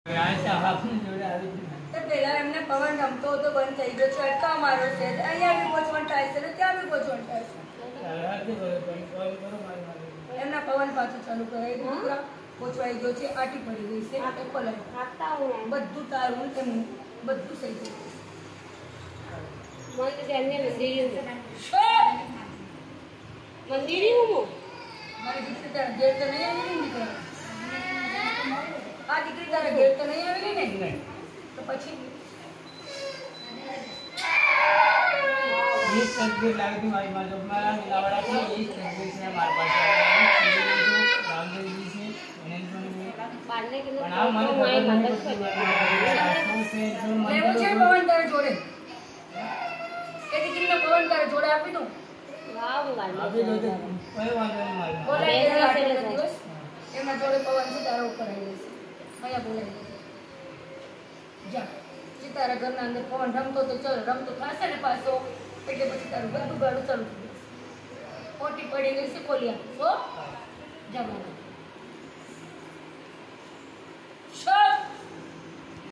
તો પેલા એમને પવન રમતો હતો બંધ થઈ ગયો છે અટકા મારો છે અહીંયા બી પહોંચવાનું થાય છે ને ત્યાં બી પહોંચવાનું થાય છે એમના પવન પાછું ચાલુ કરાવી દીકરા પહોંચવાઈ ગયો છે આટી પડી ગઈ છે બધું તારું એમનું બધું થઈ ગયું મંદિર મારી દીકરી તારા ઘેર તો નહીં આવી દીકરા આ દીકરી તારા ઘેર તો નહીં આવેલી ને તો પછી ये तस्वीर लागी मारी माँ जब मारा मिलावड़ा की ये तस्वीर से हमारे पास रामदेव जी से पालने के लिए बना मन मदद से मुझे पवन तारे जोड़े ये दिखरी ना पवन तारे जोड़े आप ही तो वाह अभी दो दे कोई वांदो नहीं मारी बोला ये दिवस ये मैं जोड़े पवन से तारा ऊपर आई है भैया बोले जा जी तारा घर ना अंदर पवन रमतो तो चल रमतो खासे ने पासो એટલે પછી તારું બધું ગાડું ચાલુ થઈ ગયું. ખોટી પડી ગઈ છે કોલિયા ઓ જમાના